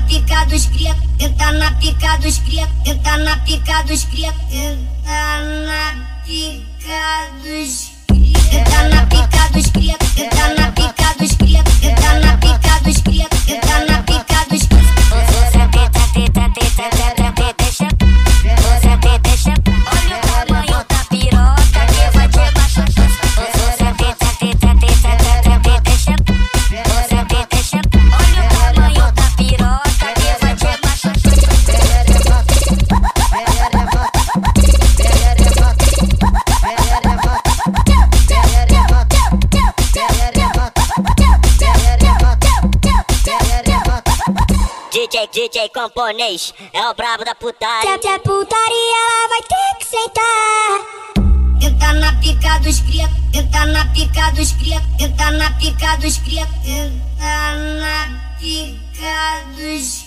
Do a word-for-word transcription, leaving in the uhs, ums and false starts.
pica dos cria, entra na pica dos cria, entra na pica dos cria, entra na pica dos cria, entra na pica dos cria, entra na pica dos cria, entra na pica dos cria, entra na pica dos cria. Você teta, teta, teta, teta, deixa, você deixa, olha o tamanho da piroca que vai te baixar. Você teta, teta, teta, teta, deixa, você deixa, olha o tamanho da piroca que vai te baixar. D J, D J camponês, é o brabo da putaria. Se é putaria, ela vai ter que sentar. Entra na pica dos cria, entra na pica dos cria, entra na pica dos cria, entra na pica dos